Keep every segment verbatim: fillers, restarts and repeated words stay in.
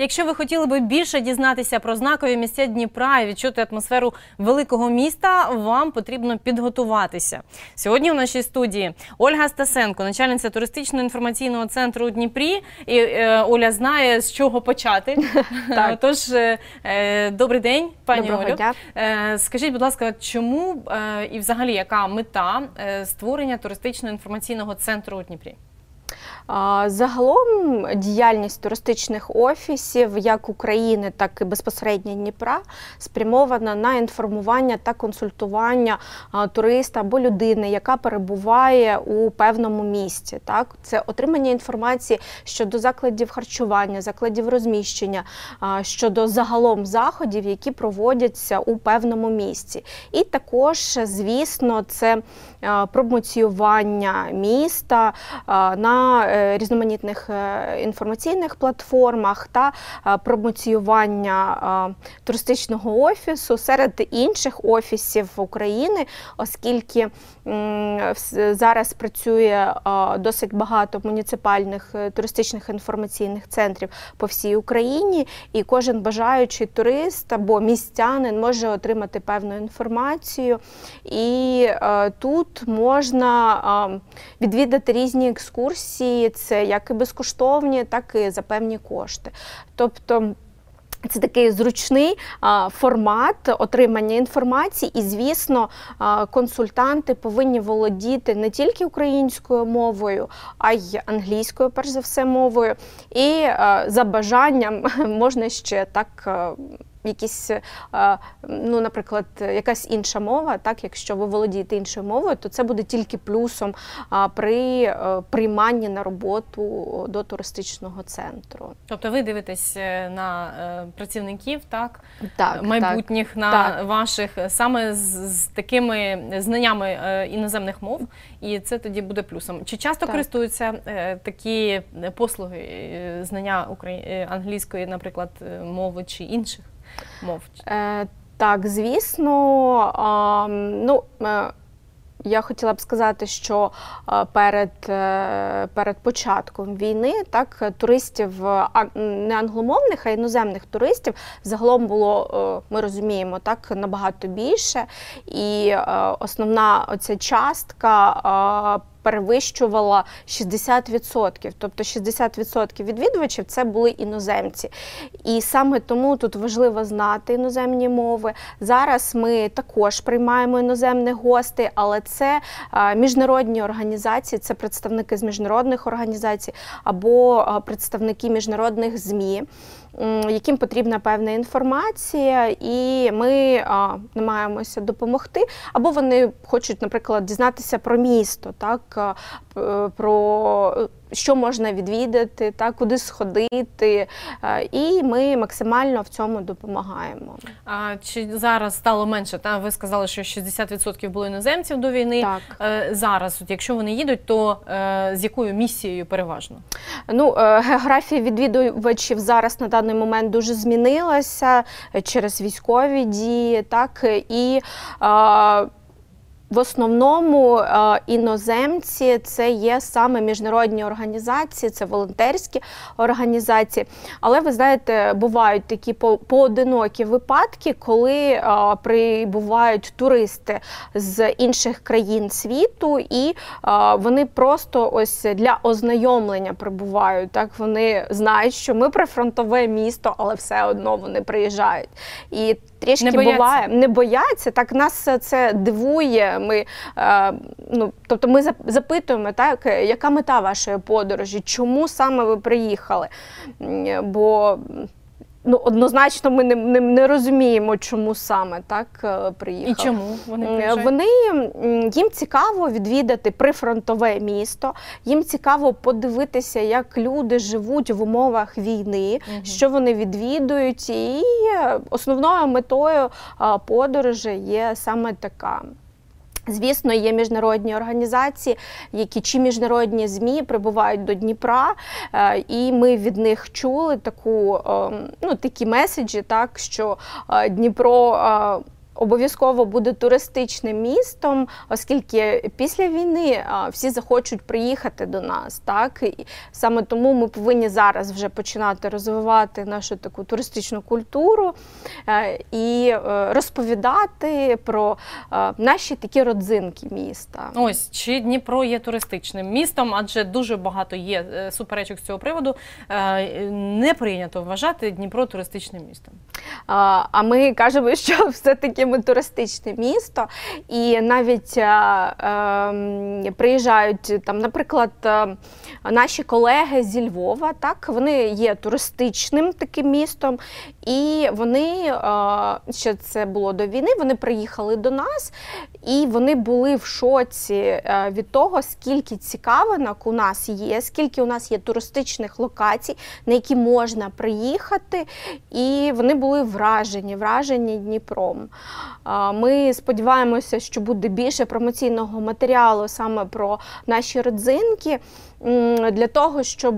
Якщо ви хотіли би більше дізнатися про знакові місця Дніпра і відчути атмосферу великого міста, вам потрібно підготуватися. Сьогодні в нашій студії Ольга Стасенко, начальниця туристично-інформаційного центру у Дніпрі. І е, Оля знає, з чого почати. Тож, е, добрий день, пані Олю. Е, скажіть, будь ласка, чому е, і взагалі яка мета е, створення туристично-інформаційного центру у Дніпрі? Загалом діяльність туристичних офісів як України, так і безпосередньо Дніпра спрямована на інформування та консультування туриста або людини, яка перебуває у певному місці. Так? Це отримання інформації щодо закладів харчування, закладів розміщення, щодо загалом заходів, які проводяться у певному місці. І також, звісно, це промоціювання міста на різноманітних інформаційних платформах та промоціювання туристичного офісу серед інших офісів України, оскільки зараз працює досить багато муніципальних туристичних інформаційних центрів по всій Україні, і кожен бажаючий турист або містянин може отримати певну інформацію. І тут можна відвідати різні екскурсії, це як і безкоштовні, так і за певні кошти. Тобто це такий зручний а, формат отримання інформації, і, звісно, а, консультанти повинні володіти не тільки українською мовою, а й англійською, перш за все, мовою. І а, за бажанням можна ще так а, якісь, ну, наприклад, якась інша мова, так, якщо ви володієте іншою мовою, то це буде тільки плюсом при прийманні на роботу до туристичного центру. Тобто ви дивитесь на працівників, так, так майбутніх, так, на так. ваших, саме з, з такими знаннями іноземних мов, і це тоді буде плюсом. Чи часто так. користуються такі послуги, знання украї... англійської, наприклад, мови чи інших мов? Е, так, звісно. А, ну, е, я хотіла б сказати, що перед, перед початком війни так, туристів не англомовних, а іноземних туристів загалом було, ми розуміємо, так, набагато більше. І основна оця частка перевищувала шістдесят відсотків. Тобто шістдесят відсотків відвідувачів – це були іноземці. І саме тому тут важливо знати іноземні мови. Зараз ми також приймаємо іноземних гостей, але це міжнародні організації, це представники з міжнародних організацій або представники міжнародних ЗМІ, яким потрібна певна інформація, і ми а, намагаємося допомогти. Або вони хочуть, наприклад, дізнатися про місто, так, про що можна відвідати, так, куди сходити, і ми максимально в цьому допомагаємо. А чи зараз стало менше? Та ви сказали, що шістдесят відсотків було іноземців до війни. Так. Зараз, от, якщо вони їдуть, то з якою місією переважно? Ну, географія відвідувачів зараз на даний момент дуже змінилася через військові дії, так, і а, в основному іноземці – це є саме міжнародні організації, це волонтерські організації. Але, ви знаєте, бувають такі поодинокі випадки, коли прибувають туристи з інших країн світу, і вони просто ось для ознайомлення прибувають. Так? Вони знають, що ми прифронтове місто, але все одно вони приїжджають. І трішки не буває, не бояться, так, нас це дивує. Ми, е, ну, тобто ми запитуємо, так, яка мета вашої подорожі, чому саме ви приїхали, бо ну, однозначно ми не, не, не розуміємо, чому саме так приїхали. І чому вони приїжджають? Вони, їм цікаво відвідати прифронтове місто, їм цікаво подивитися, як люди живуть в умовах війни, угу. що вони відвідують, і основною метою подорожі є саме така. Звісно, є міжнародні організації, які чи міжнародні ЗМІ прибувають до Дніпра, і ми від них чули таку, ну, такі меседжі, так, що Дніпро обов'язково буде туристичним містом, оскільки після війни всі захочуть приїхати до нас. Так? І саме тому ми повинні зараз вже починати розвивати нашу таку туристичну культуру і розповідати про наші такі родзинки міста. Ось, чи Дніпро є туристичним містом, адже дуже багато є суперечок з цього приводу. Не прийнято вважати Дніпро туристичним містом. А ми кажемо, що все-таки ми туристичне місто, і навіть е, е, приїжджають, там, наприклад, наші колеги зі Львова, так, вони є туристичним таким містом, і вони, е, ще це було до війни, вони приїхали до нас, і вони були в шоці від того, скільки цікавинок у нас є, скільки у нас є туристичних локацій, на які можна приїхати, і вони були вражені, вражені Дніпром. Ми сподіваємося, що буде більше промоційного матеріалу саме про наші родзинки, для того, щоб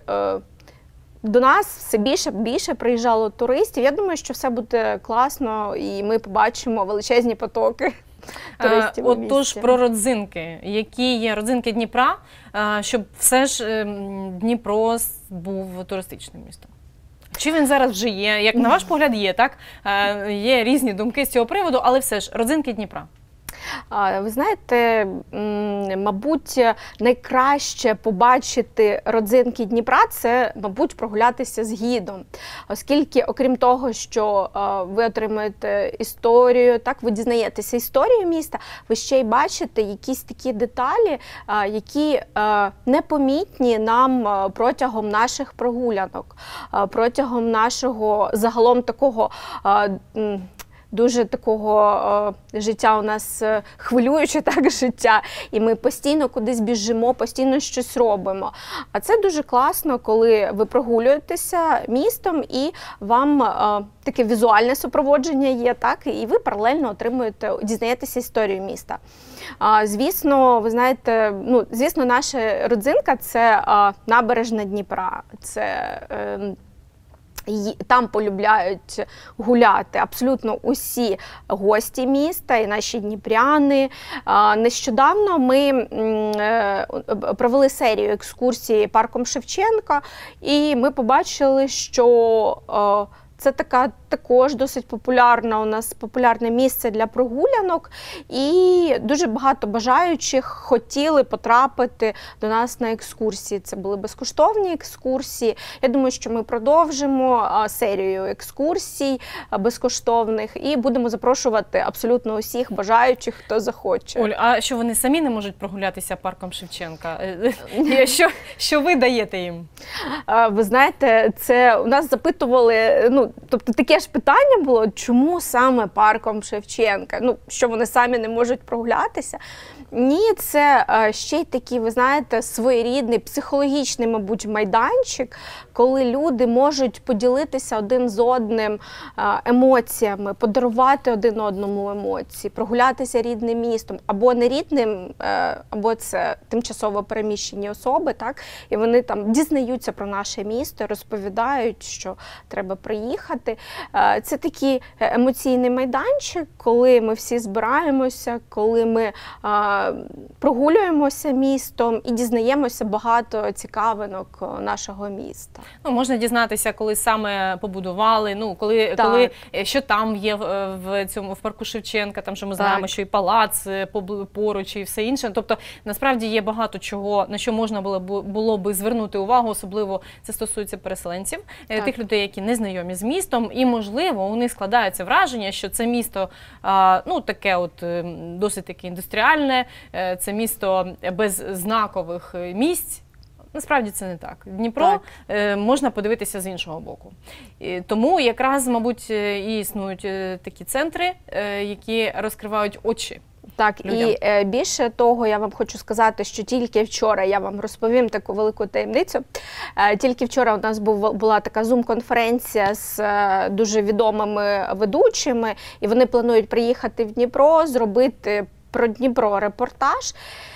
до нас все більше більше приїжджало туристів. Я думаю, що все буде класно, і ми побачимо величезні потоки туристів у місті. Отож, про родзинки. Які є родзинки Дніпра, щоб все ж Дніпро був туристичним містом? Чи він зараз вже є? Як на ваш погляд є, так? Є різні думки з цього приводу, але все ж родзинки Дніпра. Ви знаєте, мабуть, найкраще побачити родзинки Дніпра – це, мабуть, прогулятися з гідом. Оскільки, окрім того, що ви отримуєте історію, так, ви дізнаєтеся історію міста, ви ще й бачите якісь такі деталі, які непомітні нам протягом наших прогулянок, протягом нашого загалом такого дуже такого е, життя у нас е, хвилююче так життя, і ми постійно кудись біжимо, постійно щось робимо. А це дуже класно, коли ви прогулюєтеся містом і вам е, таке візуальне супроводження є, так, і ви паралельно отримуєте, дізнаєтеся історію міста. А, звісно, ви знаєте, ну, звісно, наша родзинка – це е, набережна Дніпра, це е, там полюбляють гуляти абсолютно усі гості міста і наші дніпряни. Нещодавно ми провели серію екскурсій парком Шевченка, і ми побачили, що це така також досить популярна у нас популярне місце для прогулянок, і дуже багато бажаючих хотіли потрапити до нас на екскурсії. Це були безкоштовні екскурсії. Я думаю, що ми продовжимо серію екскурсій безкоштовних і будемо запрошувати абсолютно усіх бажаючих, хто захоче. Оль, а що вони самі не можуть прогулятися парком Шевченка? Що, що ви даєте їм? Ви знаєте, це у нас запитували, ну, тобто таке ж питання було, чому саме парком Шевченка? Ну, що вони самі не можуть прогулятися? Ні, це ще й такий, ви знаєте, своєрідний, психологічний, мабуть, майданчик, коли люди можуть поділитися один з одним емоціями, подарувати один одному емоції, прогулятися рідним містом, або не рідним, або це тимчасово переміщені особи, так? І вони там дізнаються про наше місто, розповідають, що треба приїхати. Це такий емоційний майданчик, коли ми всі збираємося, коли ми прогулюємося містом і дізнаємося багато цікавинок нашого міста. Ну, можна дізнатися, коли саме побудували, ну, коли, коли, що там є в, в цьому в парку Шевченка, там, що ми знаємо, так, що і палац поруч, і все інше. Тобто, насправді є багато чого, на що можна було б, було би звернути увагу, особливо це стосується переселенців, так, тих людей, які не знайомі з містом, і, можливо, у них складається враження, що це місто, ну, таке от, досить таке індустріальне, це місто без знакових місць. Насправді це не так. Дніпро так. можна подивитися з іншого боку. Тому якраз, мабуть, і існують такі центри, які розкривають очі. Так, людям. І е, більше того, я вам хочу сказати, що тільки вчора, я вам розповім таку велику таємницю, е, тільки вчора у нас був, була така зум-конференція з е, дуже відомими ведучими, і вони планують приїхати в Дніпро, зробити про Дніпро репортаж.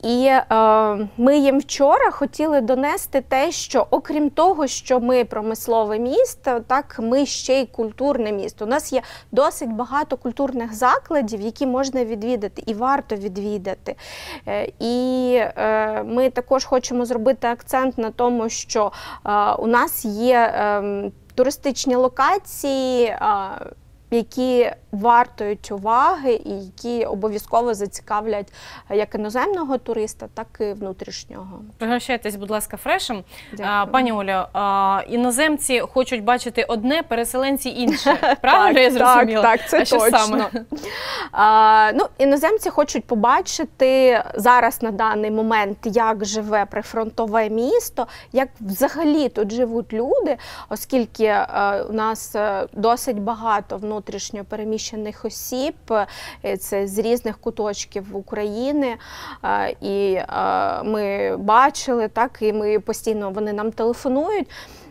І е, ми їм вчора хотіли донести те, що окрім того, що ми промислове місто, так ми ще й культурне місто. У нас є досить багато культурних закладів, які можна відвідати і варто відвідати. Е, і е, ми також хочемо зробити акцент на тому, що е, у нас є е, туристичні локації, е, які вартують уваги і які обов'язково зацікавлять як іноземного туриста, так і внутрішнього. Пригощайтесь, будь ласка, фрешем. Дякую. Пані Олю, іноземці хочуть бачити одне, переселенці інше. Правильно я зрозуміла? Так, так, це а що точно. саме? А, ну, іноземці хочуть побачити зараз на даний момент, як живе прифронтове місто, як взагалі тут живуть люди, оскільки а, у нас досить багато внутрішньо переміщених осіб, це з різних куточків України, і ми бачили, так, і ми постійно, вони нам телефонують.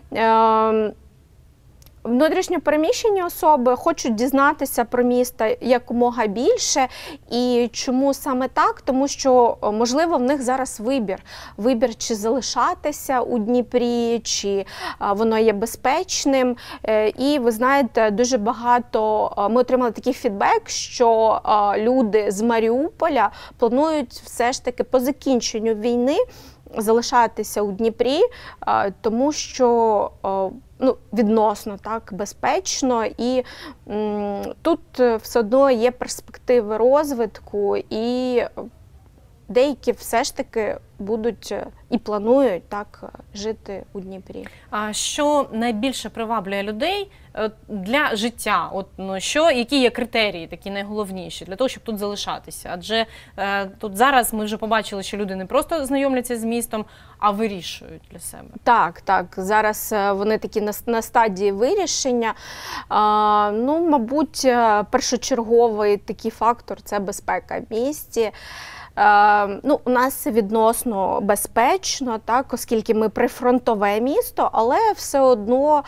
Внутрішньо переміщені особи хочуть дізнатися про місто якомога більше. І чому саме так? Тому що, можливо, в них зараз вибір. Вибір, чи залишатися у Дніпрі, чи воно є безпечним. І, ви знаєте, дуже багато, ми отримали такий фідбек, що люди з Маріуполя планують все ж таки по закінченню війни залишатися у Дніпрі, тому що ну, відносно так безпечно, і м, тут все одно є перспективи розвитку, і деякі все ж таки будуть і планують так жити у Дніпрі. А що найбільше приваблює людей для життя? От, ну, що, які є критерії такі найголовніші для того, щоб тут залишатися? Адже е, тут зараз ми вже побачили, що люди не просто знайомляться з містом, а вирішують для себе. Так, так. Зараз вони такі на, на стадії вирішення. А, ну, мабуть, першочерговий такий фактор – це безпека в місті. Uh, ну, у нас відносно безпечно, так, оскільки ми прифронтове місто, але все одно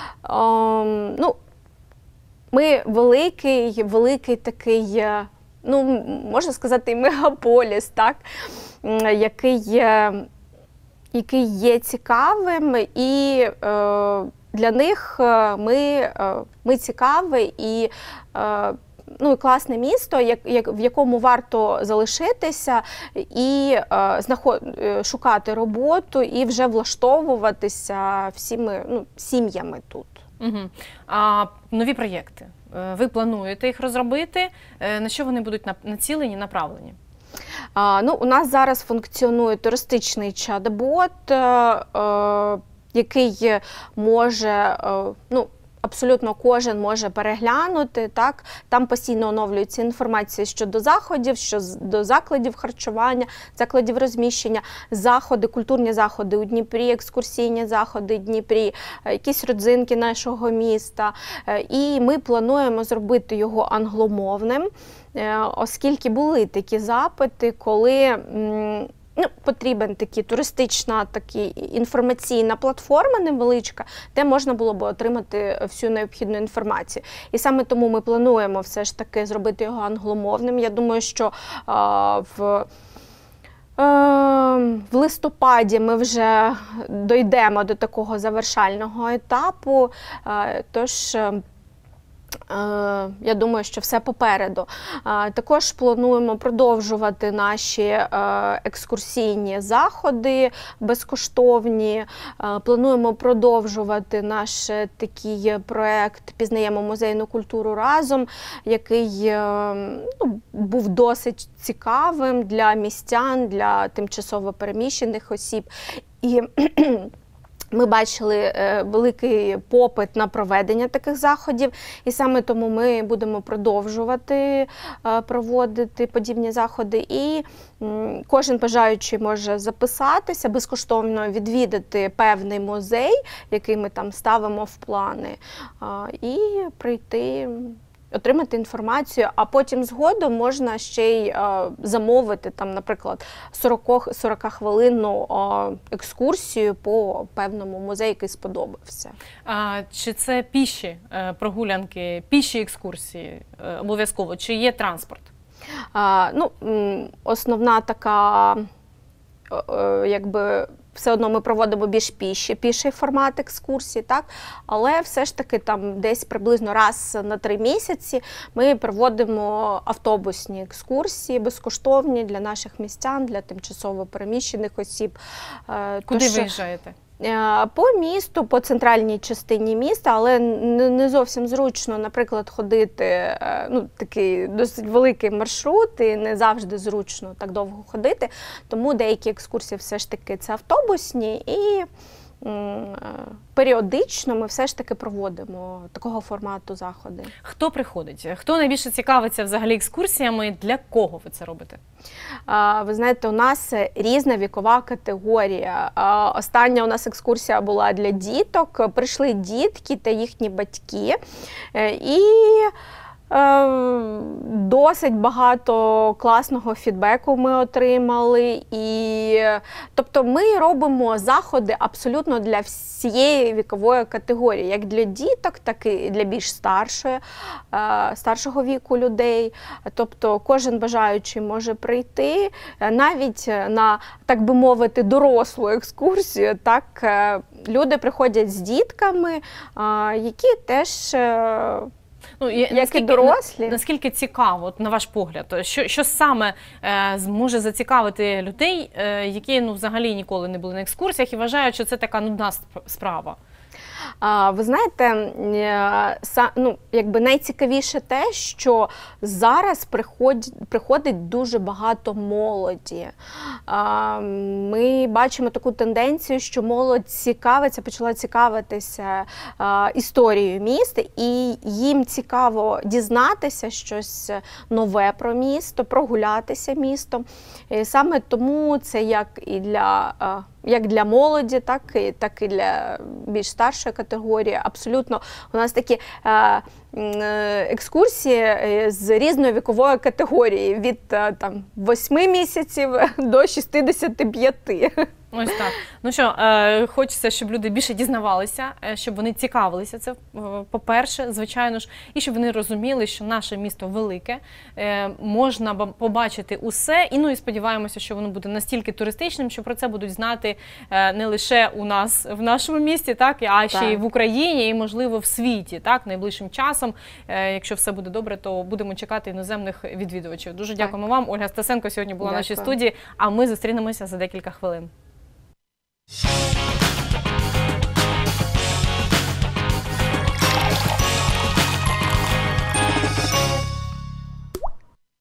uh, ну, ми великий, великий такий, ну, можна сказати, мегаполіс, так, який, який є цікавим, і uh, для них ми, uh, ми цікаві і uh, ну, і класне місто, як, як, в якому варто залишитися і е, знаход, шукати роботу і вже влаштовуватися всіми ну, сім'ями тут. Угу. А нові проєкти? Ви плануєте їх розробити? На що вони будуть націлені, направлені? А, ну, у нас зараз функціонує туристичний чат-бот, е, е, який може, е, ну, абсолютно кожен може переглянути, так? Там постійно оновлюється інформація щодо заходів, щодо закладів харчування, закладів розміщення, заходи, культурні заходи у Дніпрі, екскурсійні заходи у Дніпрі, якісь родзинки нашого міста. І ми плануємо зробити його англомовним, оскільки були такі запити, коли ну, потрібен такий туристична, такі, інформаційна платформа невеличка, де можна було б отримати всю необхідну інформацію. І саме тому ми плануємо все ж таки зробити його англомовним. Я думаю, що а, в, а, в листопаді ми вже дійдемо до такого завершального етапу, а, тож я думаю, що все попереду. Також плануємо продовжувати наші екскурсійні заходи безкоштовні. Плануємо продовжувати наш такий проєкт «Пізнаємо музейну культуру разом», який ну, був досить цікавим для містян, для тимчасово переміщених осіб. І ми бачили е, великий попит на проведення таких заходів, і саме тому ми будемо продовжувати е, проводити подібні заходи. І м, кожен бажаючий може записатися, безкоштовно відвідати певний музей, який ми там ставимо в плани, е, і прийти, отримати інформацію, а потім згодом можна ще й е, замовити, там, наприклад, сорок-хвилинну е, екскурсію по певному музею, який сподобався. А чи це піші е, прогулянки, піші екскурсії е, обов'язково, чи є транспорт? А, ну, м, основна така, е, е, якби, все одно ми проводимо більш піші, піший формат екскурсії, так? Але все ж таки там десь приблизно раз на три місяці ми проводимо автобусні екскурсії, безкоштовні для наших містян, для тимчасово переміщених осіб. Е, Куди тож, виїжджаєте? Е, По місту, по центральній частині міста, але не не зовсім зручно, наприклад, ходити, е, ну, такий досить великий маршрут, і не завжди зручно так довго ходити, тому деякі екскурсії все ж таки це автобусні, і м, е, періодично ми все ж таки проводимо такого формату заходи. Хто приходить? Хто найбільше цікавиться взагалі екскурсіями? Для кого ви це робите? Ви знаєте, у нас різна вікова категорія. Остання у нас екскурсія була для діток. Прийшли дітки та їхні батьки. І досить багато класного фідбеку ми отримали. І, тобто ми робимо заходи абсолютно для всієї вікової категорії, як для діток, так і для більш старшої, старшого віку людей. Тобто кожен бажаючий може прийти, навіть на, так би мовити, дорослу екскурсію. Так, люди приходять з дітками, які теж... Ну, як наскільки, і дорослі. Наскільки цікаво, от, на ваш погляд, що, що саме е, зможе зацікавити людей, е, які ну, взагалі ніколи не були на екскурсіях і вважають, що це така нудна справа? А, ви знаєте, ну, якби найцікавіше те, що зараз приходить, приходить дуже багато молоді. А, ми бачимо таку тенденцію, що молодь цікавиться, почала цікавитися а, історією міста, і їм цікаво дізнатися щось нове про місто, прогулятися містом. І саме тому це як і для... А, як для молоді, так і, так і для більш старшої категорії. Абсолютно у нас такі е, екскурсії з різної вікової категорії, від е, там, восьми місяців до шістдесяти п'яти. Ось так. Ну що, е, хочеться, щоб люди більше дізнавалися, щоб вони цікавилися це, по-перше, звичайно ж, і щоб вони розуміли, що наше місто велике, е, можна побачити усе, і ну і сподіваємося, що воно буде настільки туристичним, що про це будуть знати е, не лише у нас в нашому місті, так, а ще так. й в Україні, і, можливо, в світі, так, найближчим часом. Е, якщо все буде добре, то будемо чекати іноземних відвідувачів. Дуже так. дякуємо вам. Ольга Стасенко сьогодні була в нашій студії, а ми зустрінемося за декілька хвилин.